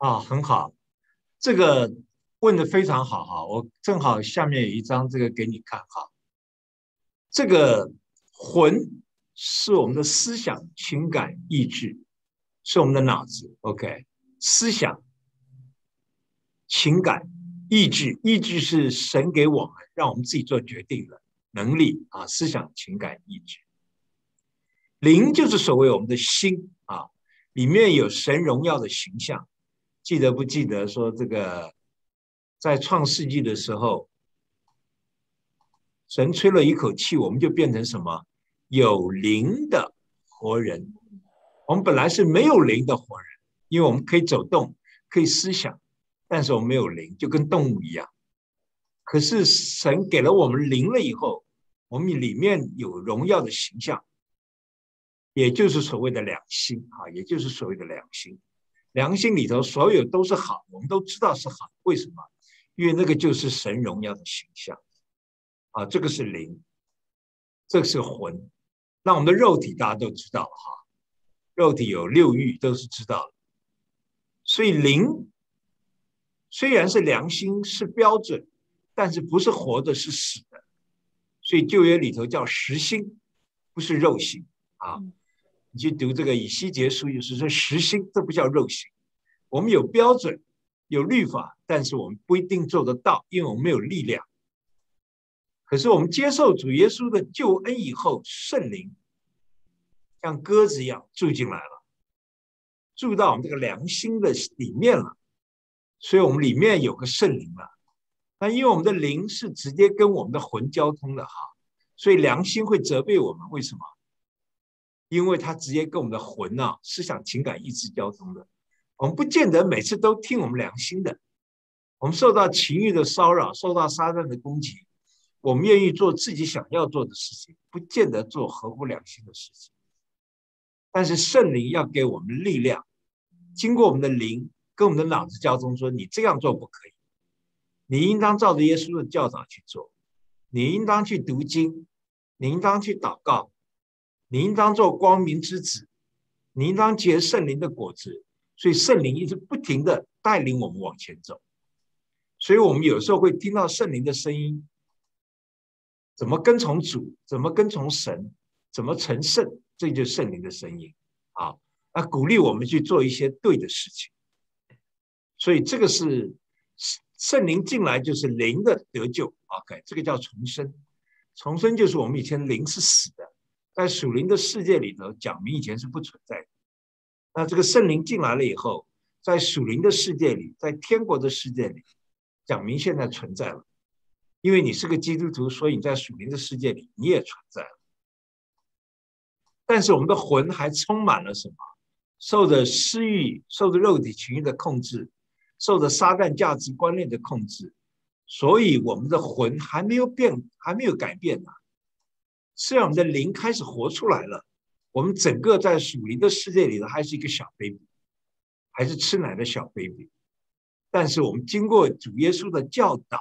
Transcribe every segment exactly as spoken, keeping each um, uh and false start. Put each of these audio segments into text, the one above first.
啊，很好，这个问的非常好哈，我正好下面有一张这个给你看哈。这个魂是我们的思想、情感、意志，是我们的脑子。OK，思想、情感、意志，意志是神给我们，让我们自己做决定的能力啊。思想、情感、意志，灵就是所谓我们的心啊，里面有神荣耀的形象。记得不记得说这个，在创世纪的时候，神吹了一口气，我们就变成什么？有灵的活人。我们本来是没有灵的活人，因为我们可以走动，可以思想，但是我们没有灵，就跟动物一样。可是神给了我们灵了以后，我们里面有荣耀的形象，也就是所谓的良心啊，也就是所谓的良心。良心里头所有都是好，我们都知道是好。为什么？因为那个就是神荣耀的形象啊，这个是灵，这个是魂。那我们的肉体大家都知道哈，肉体有六欲都是知道的。所以灵虽然是良心是标准，但是不是活的，是死的。所以旧约里头叫实心，不是肉心啊。你去读这个以西结书，就是说实心，这不叫肉心。我们有标准，有律法，但是我们不一定做得到，因为我们没有力量。可是我们接受主耶稣的救恩以后，圣灵像鸽子一样住进来了，住到我们这个良心的里面了，所以我们里面有个圣灵了。那因为我们的灵是直接跟我们的魂交通的哈，所以良心会责备我们。为什么？因为它直接跟我们的魂啊、思想、情感、意志交通的。我们不见得每次都听我们良心的，我们受到情欲的骚扰，受到撒旦的攻击，我们愿意做自己想要做的事情，不见得做合乎良心的事情。但是圣灵要给我们力量，经过我们的灵跟我们的脑子交通，说你这样做不可以，你应当照着耶稣的教导去做，你应当去读经，你应当去祷告，你应当做光明之子，你应当结圣灵的果子。所以圣灵一直不停的带领我们往前走。所以我们有时候会听到圣灵的声音，怎么跟从主，怎么跟从神，怎么成圣，这就是圣灵的声音啊。那鼓励我们去做一些对的事情。所以这个是圣灵进来就是灵的得救 ，OK， 这个叫重生。重生就是我们以前灵是死的，在属灵的世界里头，讲明以前是不存在的。那这个圣灵进来了以后，在属灵的世界里，在天国的世界里，讲明现在存在了。因为你是个基督徒，所以你在属灵的世界里你也存在了。但是我们的魂还充满了什么？受着私欲、受着肉体情欲的控制，受着撒旦价值观念的控制，所以我们的魂还没有变，还没有改变呢。虽然我们的灵开始活出来了，我们整个在属灵的世界里头还是一个小 baby， 还是吃奶的小 baby。但是我们经过主耶稣的教导，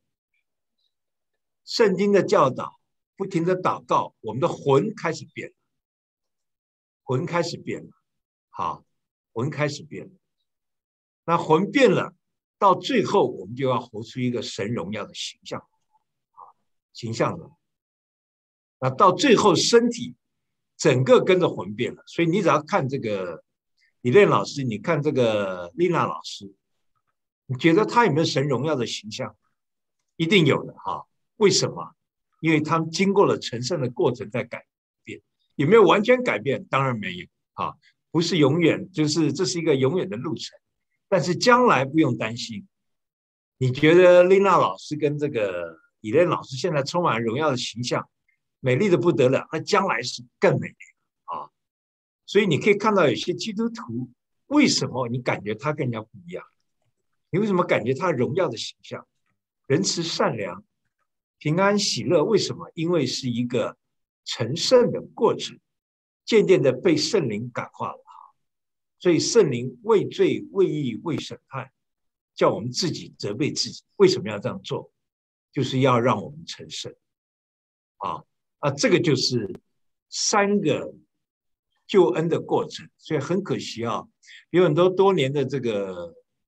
圣经的教导，不停的祷告，我们的魂开始变了，魂开始变了，好，魂开始变了。那魂变了，到最后我们就要活出一个神荣耀的形象，形象了。那到最后身体整个跟着魂变了，所以你只要看这个李练老师，你看这个丽娜老师，你觉得他有没有神荣耀的形象？一定有的哈。为什么？因为他们经过了成圣的过程在改变。有没有完全改变？当然没有啊，不是永远，就是这是一个永远的路程。但是将来不用担心。你觉得丽娜老师跟这个李练老师现在充满荣耀的形象，美丽的不得了，那将来是更美丽啊！所以你可以看到有些基督徒，为什么你感觉他跟人家不一样？你为什么感觉他荣耀的形象，仁慈善良、平安喜乐？为什么？因为是一个成圣的过程，渐渐的被圣灵感化了。所以圣灵为罪、为义、为审判，叫我们自己责备自己。为什么要这样做？就是要让我们成圣啊！啊，这个就是三个救恩的过程。所以很可惜啊，有很多多年的这个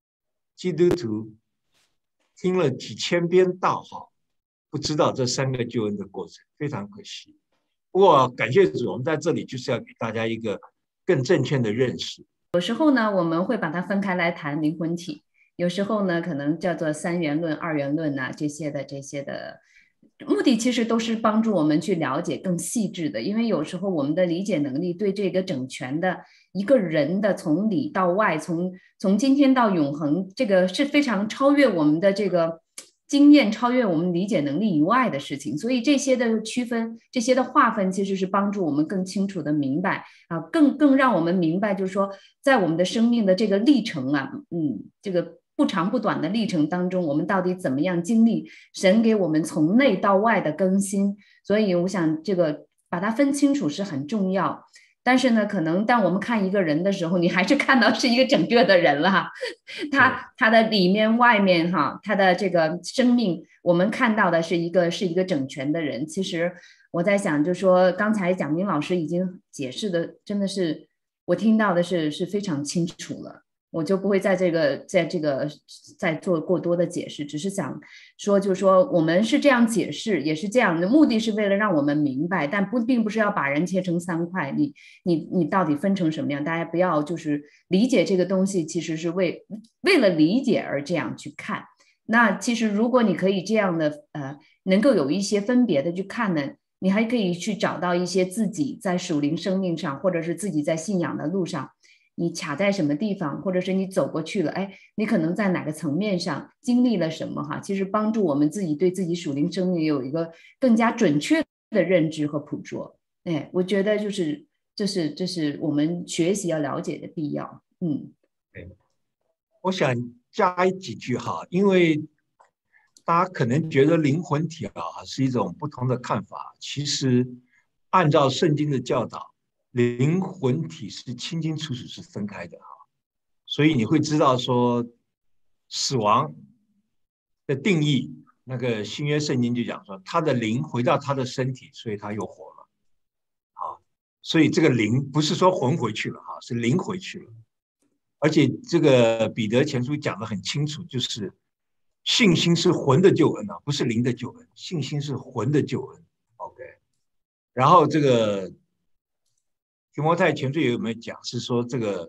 基督徒听了几千遍道哈，不知道这三个救恩的过程，非常可惜。不过感谢主，我们在这里就是要给大家一个更正确的认识。 有时候呢，我们会把它分开来谈灵魂体，有时候呢，可能叫做三元论、二元论呐、啊，这些的这些的目的，其实都是帮助我们去了解更细致的。因为有时候我们的理解能力对这个整全的一个人的从里到外，从从今天到永恒，这个是非常超越我们的这个经验，超越我们理解能力以外的事情。所以这些的区分，这些的划分，其实是帮助我们更清楚的明白啊，更更让我们明白，就是说，在我们的生命的这个历程啊，嗯，这个不长不短的历程当中，我们到底怎么样经历神给我们从内到外的更新？所以我想，这个把它分清楚是很重要。但是呢，可能当我们看一个人的时候，你还是看到是一个整个的人了哈，他他的里面外面哈，他的这个生命，我们看到的是一个是一个整全的人。其实我在想，就说刚才蒋明老师已经解释的，真的是我听到的是是非常清楚了。我就不会在这个在这个再做过多的解释，只是想说，就是说我们是这样解释，也是这样的，目的是为了让我们明白，但不并不是要把人切成三块，你你你到底分成什么样？大家不要就是理解这个东西，其实是为为了理解而这样去看。那其实如果你可以这样的呃，能够有一些分别的去看呢，你还可以去找到一些自己在属灵生命上，或者是自己在信仰的路上。你卡在什么地方，或者是你走过去了，哎，你可能在哪个层面上经历了什么哈？其实帮助我们自己对自己属灵生命有一个更加准确的认知和捕捉。哎，我觉得就是这是这是我们学习要了解的必要。嗯， 对，我想加几句哈，因为大家可能觉得灵魂体啊是一种不同的看法，其实按照圣经的教导，灵魂体是清清楚楚是分开的哈。所以你会知道说，死亡的定义，那个新约圣经就讲说，他的灵回到他的身体，所以他又活了。啊，所以这个灵不是说魂回去了哈，是灵回去了。而且这个彼得前书讲得很清楚，就是信心是魂的救恩啊，不是灵的救恩，信心是魂的救恩。OK，然后这个提摩太前书有没有讲是说这个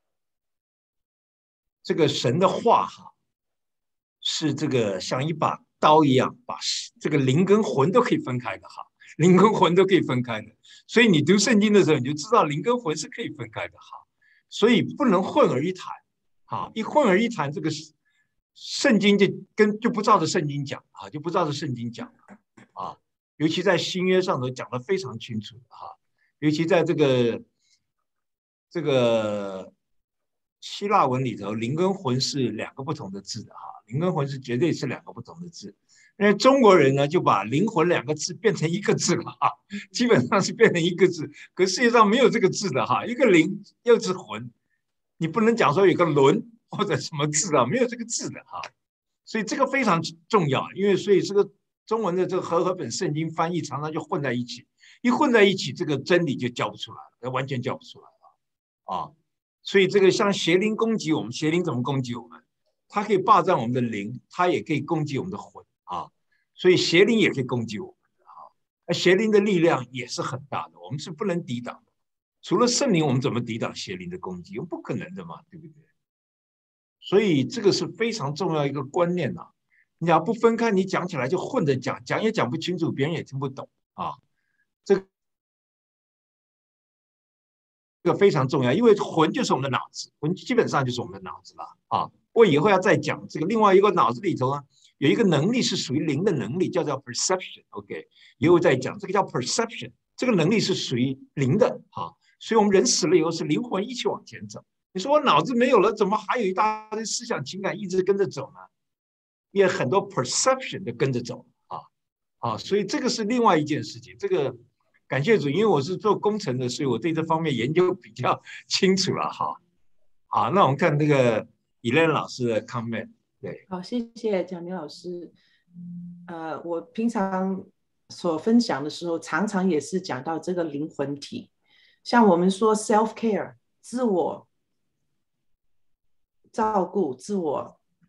这个神的话哈，是这个像一把刀一样，把这个灵跟魂都可以分开的哈，灵跟魂都可以分开的。所以你读圣经的时候，你就知道灵跟魂是可以分开的哈，所以不能混而一谈。啊，一混而一谈，这个圣经就跟就不照着圣经讲啊，就不照着圣经讲啊。尤其在新约上头讲得非常清楚啊，尤其在这个这个希腊文里头，灵跟魂是两个不同的字的哈，灵跟魂是绝对是两个不同的字。因为中国人呢就把灵魂两个字变成一个字了哈，基本上是变成一个字，可世界上没有这个字的哈，一个灵又是魂。你不能讲说有个轮或者什么字啊，没有这个字的哈，所以这个非常重要。因为所以这个中文的这个和合本圣经翻译常常就混在一起，一混在一起，这个真理就教不出来了，完全教不出来了啊。所以这个像邪灵攻击我们，邪灵怎么攻击我们？它可以霸占我们的灵，它也可以攻击我们的魂啊。所以邪灵也可以攻击我们啊，而邪灵的力量也是很大的，我们是不能抵挡的。除了圣灵，我们怎么抵挡邪灵的攻击？不可能的嘛，对不对？所以这个是非常重要一个观念呐、啊。你要不分开，你讲起来就混着讲，讲也讲不清楚，别人也听不懂啊。这个非常重要，因为魂就是我们的脑子，魂基本上就是我们的脑子了啊。我以后要再讲这个，另外一个脑子里头呢，有一个能力是属于灵的能力，叫做 perception。OK， 以后再讲，这个叫 perception， 这个能力是属于灵的啊。所以我们人死了以后是灵魂一起往前走。你说我脑子没有了，怎么还有一大堆思想情感一直跟着走呢？也很多 perception 的跟着走啊啊，所以这个是另外一件事情。这个感谢主，因为我是做工程的，所以我对这方面研究比较清楚了哈。好，那我们看这个以len老师的 comment。对， 好，谢谢蒋明老师。呃，我平常所分享的时候，常常也是讲到这个灵魂体。像我们说 self care， 自我照顾、自我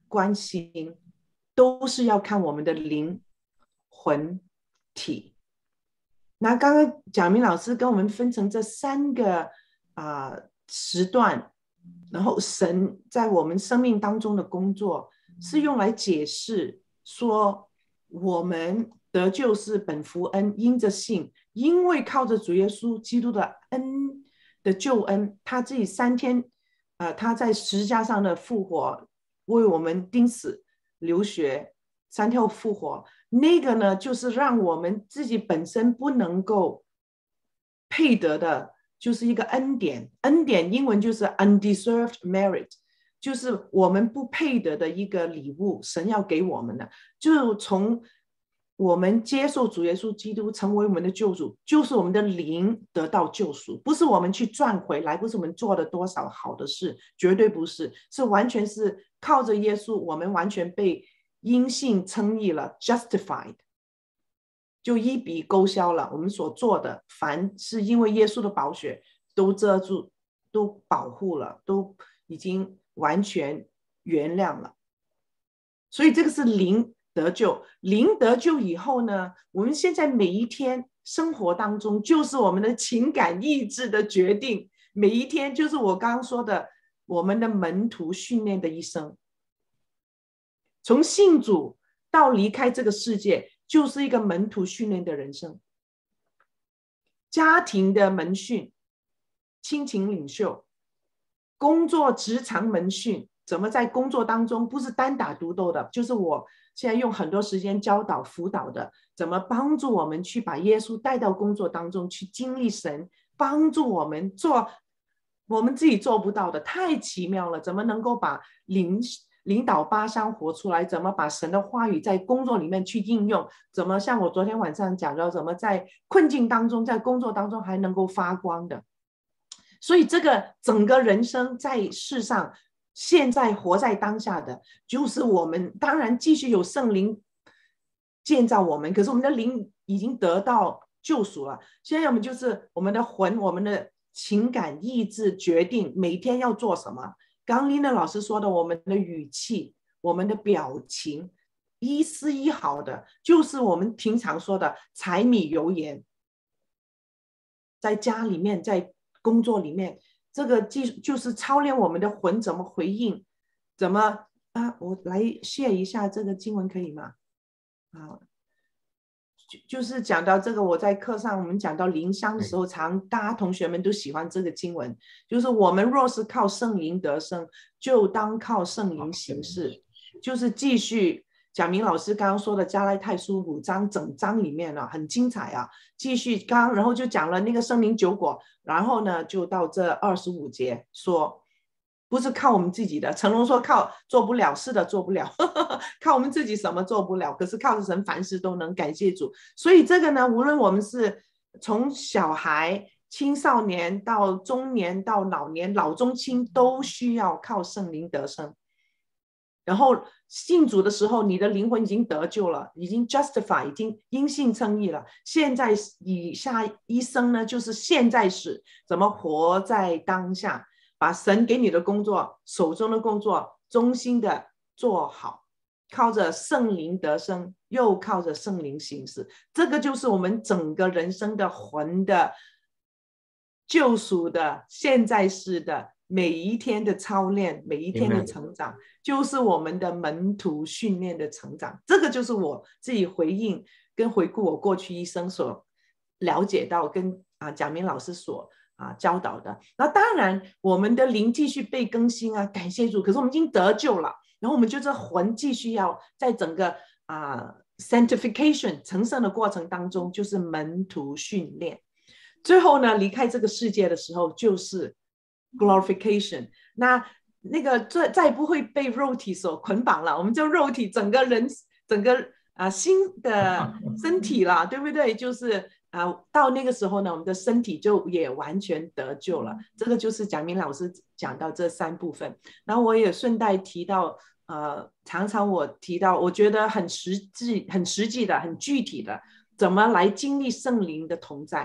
关心，都是要看我们的灵魂体。那刚刚蒋明老师跟我们分成这三个啊、呃、时段，然后神在我们生命当中的工作是用来解释说，我们得救是本乎恩，因着信，因为靠着主耶稣基督的恩的救恩，他自己三天呃他在十字架上的复活，为我们钉死流血，三天后复活，那个呢就是让我们自己本身不能够配得的，就是一个恩典。恩典英文就是 undeserved merit， 就是我们不配得的一个礼物，神要给我们的。就从我们接受主耶稣基督成为我们的救主，就是我们的灵得到救赎，不是我们去赚回来，不是我们做了多少好的事，绝对不是，是完全是靠着耶稣，我们完全被因信称义了 ，justified， 就一笔勾销了。我们所做的，凡是因为耶稣的宝血都遮住，都保护了，都已经完全原谅了。所以这个是灵得救。灵得救以后呢，我们现在每一天生活当中，就是我们的情感意志的决定。每一天就是我刚刚说的，我们的门徒训练的一生。从信主到离开这个世界，就是一个门徒训练的人生。家庭的门训，亲情领袖，工作职场门训，怎么在工作当中不是单打独斗的，就是我现在用很多时间教导辅导的，怎么帮助我们去把耶稣带到工作当中去经历神，帮助我们做我们自己做不到的，太奇妙了。怎么能够把领领导巴山活出来，怎么把神的话语在工作里面去应用，怎么像我昨天晚上讲到，怎么在困境当中在工作当中还能够发光的。所以这个整个人生在世上现在活在当下的，就是我们当然继续有圣灵建造我们，可是我们的灵已经得到救赎了。现在我们就是我们的魂，我们的情感意志决定每天要做什么。刚刚 Lina 老师说的，我们的语气，我们的表情，一丝一毫的，就是我们平常说的柴米油盐。在家里面，在工作里面，这个就是操练我们的魂怎么回应，怎么啊？我来 share 一下这个经文可以吗？啊，就就是讲到这个，我在课上我们讲到灵香的时候，常大家同学们都喜欢这个经文，就是我们若是靠圣灵得生，就当靠圣灵行事，就是继续讲明老师刚刚说的加拉太书五章整章里面啊，很精彩啊，继续刚然后就讲了那个圣灵九果，然后呢就到这二十五节说。不是靠我们自己的，成龙说靠做不了，是的做不了呵呵，靠我们自己什么做不了，可是靠着神凡事都能，感谢主。所以这个呢，无论我们是从小孩青少年到中年到老年老中青，都需要靠圣灵得生。然后信主的时候，你的灵魂已经得救了，已经 justify， 已经因信称义了。现在以下一生呢，就是现在时怎么活在当下，把神给你的工作，手中的工作忠心的做好，靠着圣灵得生，又靠着圣灵行事。这个就是我们整个人生的魂的救赎的现在式的每一天的操练，每一天的成长，就是我们的门徒训练的成长。这个就是我自己回应跟回顾我过去一生所了解到跟啊蒋明老师所啊，教导的。那当然我们的灵继续被更新啊，感谢主。可是我们已经得救了，然后我们就这魂继续要在整个啊 sanctification 成圣的过程当中，就是门徒训练。最后呢，离开这个世界的时候就是 glorification。那那个再再不会被肉体所捆绑了，我们就肉体整个人整个啊新的身体啦，对不对？就是啊，到那个时候呢，我们的身体就也完全得救了。这个就是蒋明老师讲到这三部分。然后我也顺带提到，呃，常常我提到，我觉得很实际、很实际的、很具体的，怎么来经历圣灵的同在，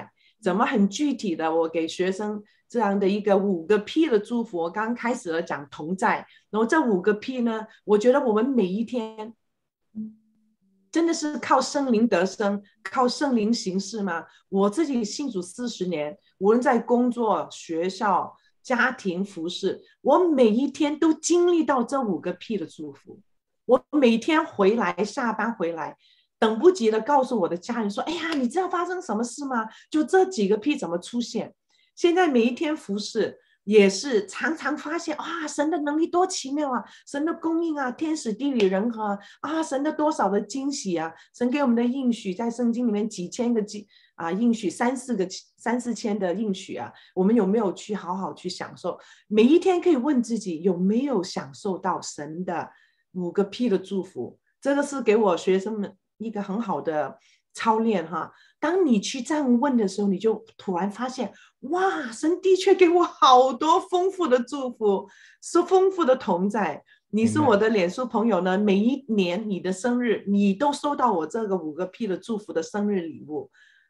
怎么很具体的我给学生这样的一个五个 P 的祝福。我刚开始了讲同在，然后这五个 P 呢，我觉得我们每一天真的是靠圣灵得生，靠圣灵行事吗？我自己信主四十年，无论在工作、学校、家庭服侍，我每一天都经历到这五个 P 的祝福。我每天回来，下班回来，等不及的告诉我的家人说：“哎呀，你知道发生什么事吗？就这几个 P 怎么出现？”现在每一天服侍也是常常发现，哇，神的能力多奇妙啊，神的供应啊，天时地利人和啊，神的多少的惊喜啊，神给我们的应许，在圣经里面几千个啊应许，三四个三四千的应许啊，我们有没有去好好去享受？每一天可以问自己有没有享受到神的五个 P 的祝福？这个是给我学生们一个很好的操练哈。当你去这样问的时候，你就突然发现，哇，神的确给我好多丰富的祝福，是丰富的同在。你是我的脸书朋友呢，每一年你的生日，你都收到我这个五个 P 的祝福的生日礼物。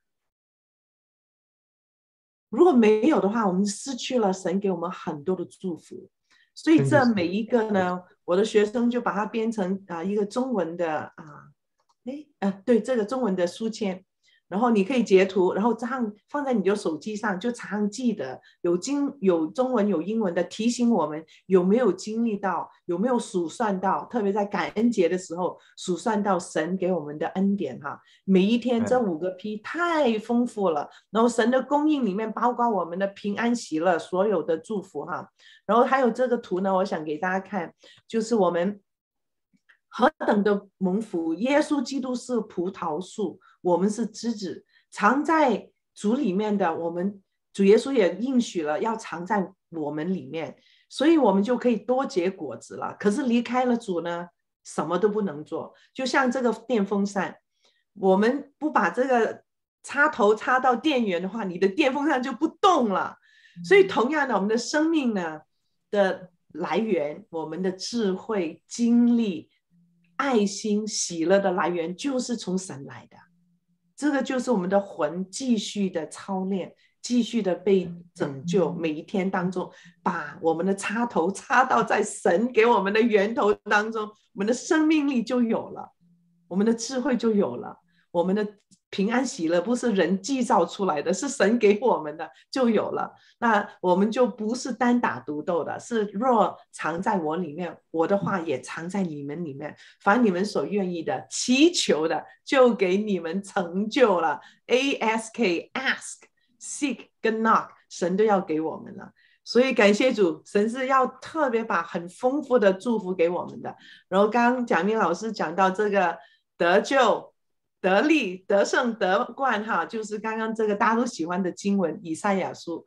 如果没有的话，我们失去了神给我们很多的祝福。所以这每一个呢，我的学生就把它编成啊一个中文的啊，哎啊对，这个中文的书签，然后你可以截图，然后这样放在你的手机上，就常记得有经有中文有英文的提醒我们有没有经历到，有没有数算到，特别在感恩节的时候数算到神给我们的恩典哈。每一天这五个 P 太丰富了，然后神的供应里面包括我们的平安喜乐，所有的祝福哈。然后还有这个图呢，我想给大家看，就是我们何等的蒙福，耶稣基督是葡萄树，我们是枝子，藏在主里面的，我们主耶稣也应许了要藏在我们里面，所以我们就可以多结果子了。可是离开了主呢，什么都不能做。就像这个电风扇，我们不把这个插头插到电源的话，你的电风扇就不动了。所以同样的，我们的生命呢的来源，我们的智慧、精力、爱心、喜乐的来源，就是从神来的。这个就是我们的魂继续的操练，继续的被拯救。每一天当中，把我们的插头插到在神给我们的源头当中，我们的生命力就有了，我们的智慧就有了，我们的平安喜乐不是人制造出来的，是神给我们的，就有了。那我们就不是单打独斗的，是若藏在我里面，我的话也藏在你们里面，凡你们所愿意的祈求的，就给你们成就了。 A S K ask seek 跟 knock 神都要给我们了。所以感谢主，神是要特别把很丰富的祝福给我们的。然后刚刚蒋明老师讲到这个得救、得力、得胜、得冠哈，就是刚刚这个大家都喜欢的经文，以赛亚书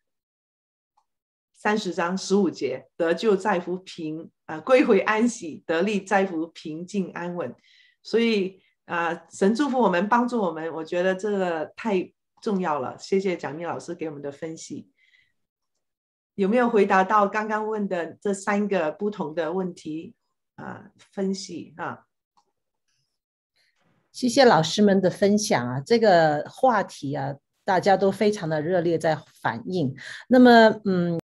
三十章十五节，得救在乎平啊、呃，归回安息；得力在乎平静安稳。所以啊、呃，神祝福我们，帮助我们，我觉得这个太重要了。谢谢蒋明老师给我们的分析。有没有回答到刚刚问的这三个不同的问题啊、呃？分析啊。 谢谢老师们的分享啊，这个话题啊，大家都非常的热烈在反应。那么，嗯。